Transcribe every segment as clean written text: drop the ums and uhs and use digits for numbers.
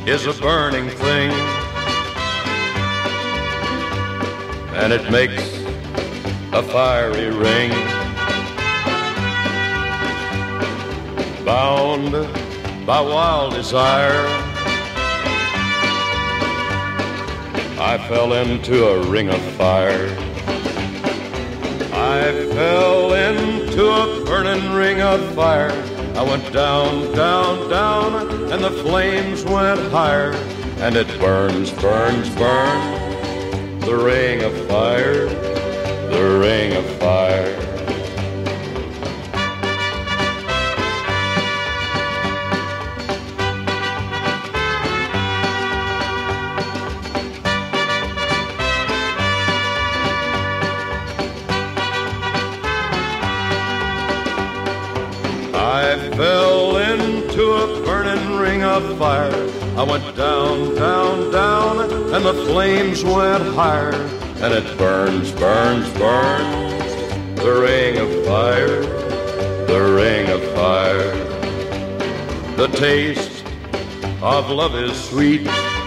is a burning thing, and it makes a fiery ring. Bound by wild desire, I fell into a ring of fire. I fell into a burning ring of fire. I went down, down, down, and the flames went higher. And it burns, burns, burns, the ring of fire, the ring of fire. I fell into a burning ring of fire. I went down, down, down, and the flames went higher. And it burns, burns, burns, the ring of fire, the ring of fire. The taste of love is sweet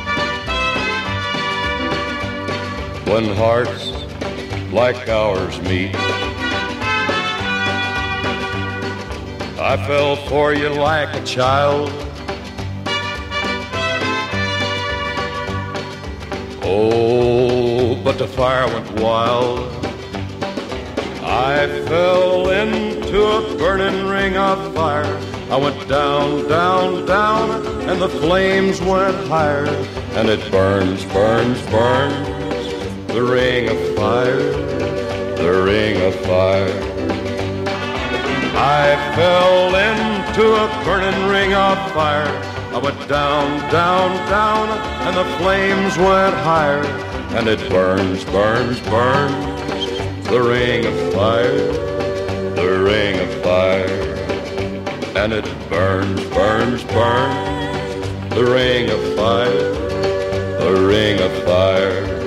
when hearts like ours meet. I fell for you like a child. Oh, but the fire went wild. I fell into a burning ring of fire. I went down, down, down, and the flames went higher. And it burns, burns, burns, the ring of fire, the ring of fire. I fell into a burning ring of fire. I went down, down, down, and the flames went higher. And it burns, burns, burns, the ring of fire, the ring of fire. And it burns, burns, burns, the ring of fire, the ring of fire.